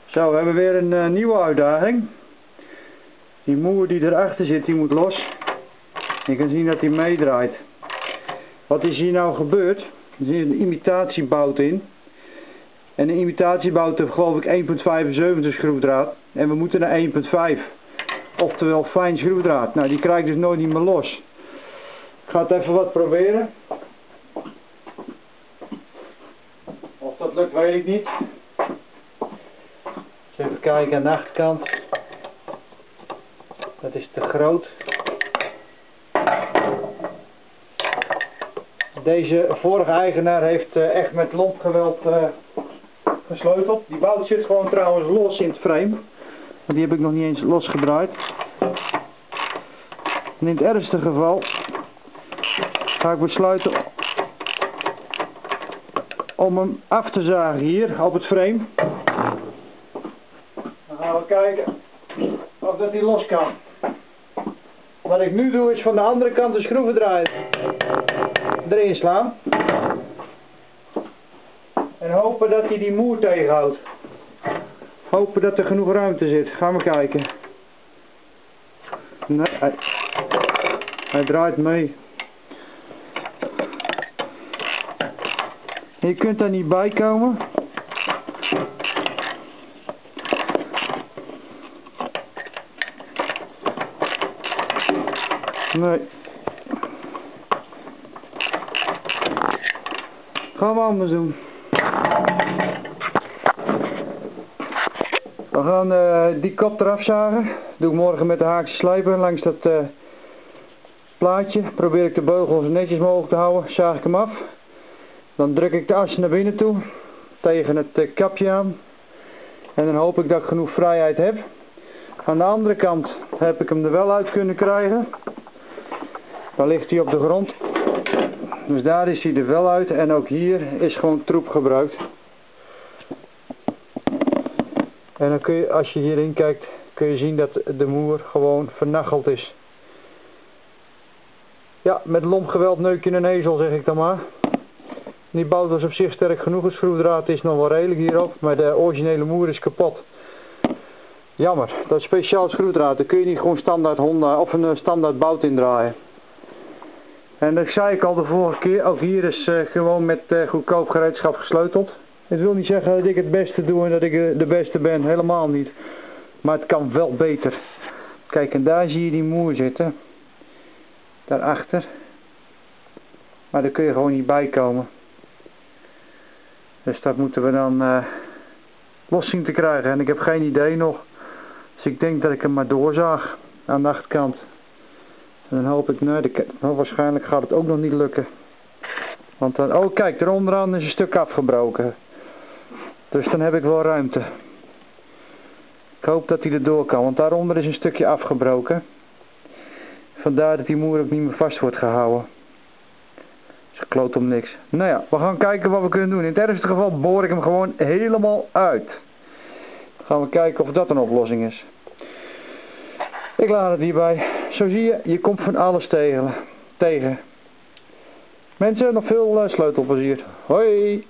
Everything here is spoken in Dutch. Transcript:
Zo, we hebben weer een nieuwe uitdaging. Die moer die erachter zit, die moet los. Je kan zien dat hij meedraait. Wat is hier nou gebeurd? Er zit een imitatiebout in. En een imitatiebout heeft geloof ik 1,75 schroefdraad. En we moeten naar 1,5. Oftewel fijn schroefdraad. Nou, die krijg ik dus nooit niet meer los. Ik ga het even wat proberen. Of dat lukt, weet ik niet. Even kijken aan de achterkant. Dat is te groot. Deze vorige eigenaar heeft echt met lompgeweld gesleuteld. Die bout zit gewoon trouwens los in het frame. Want die heb ik nog niet eens losgedraaid. En in het ergste geval ga ik besluiten om hem af te zagen hier op het frame. Dan gaan we kijken of dat hij los kan. Wat ik nu doe is van de andere kant de schroevendraaier erin slaan. En hopen dat hij die moer tegenhoudt. Hopen dat er genoeg ruimte zit. Gaan we kijken. Nee, hij draait mee. Je kunt daar niet bij komen. Nee. Gaan we anders doen. We gaan die kop eraf zagen. Dat doe ik morgen met de haakse slijper langs dat plaatje. Probeer ik de beugel zo netjes mogelijk te houden. Zaag ik hem af. Dan druk ik de as naar binnen toe. Tegen het kapje aan. En dan hoop ik dat ik genoeg vrijheid heb. Aan de andere kant heb ik hem er wel uit kunnen krijgen. Dan ligt hij op de grond. Dus daar is hij er wel uit. En ook hier is gewoon troep gebruikt. En dan kun je, als je hierin kijkt, kun je zien dat de moer gewoon vernacheld is. Ja, met lompgeweld neuk je een ezel, zeg ik dan maar. Die bout was op zich sterk genoeg. Het schroefdraad is nog wel redelijk hierop. Maar de originele moer is kapot. Jammer. Dat is speciaal schroefdraad. Daar kun je niet gewoon standaard Honda of een standaard bout in draaien. En dat zei ik al de vorige keer. Ook hier is gewoon met goedkoop gereedschap gesleuteld. Het wil niet zeggen dat ik het beste doe en dat ik de beste ben. Helemaal niet. Maar het kan wel beter. Kijk, en daar zie je die moer zitten. Daarachter. Maar daar kun je gewoon niet bij komen. Dus dat moeten we dan los zien te krijgen. En ik heb geen idee nog. Dus ik denk dat ik hem maar doorzaag aan de achterkant. En dan hoop ik, nee, waarschijnlijk gaat het ook nog niet lukken. Want dan, oh kijk, eronderaan is een stuk afgebroken. Dus dan heb ik wel ruimte. Ik hoop dat hij erdoor kan, want daaronder is een stukje afgebroken. Vandaar dat die moer ook niet meer vast wordt gehouden. Dus kloot om niks. Nou ja, we gaan kijken wat we kunnen doen. In het ergste geval boor ik hem gewoon helemaal uit. Dan gaan we kijken of dat een oplossing is. Ik laat het hierbij. Zo zie je, je komt van alles tegen. Mensen, nog veel sleutelplezier. Hoi!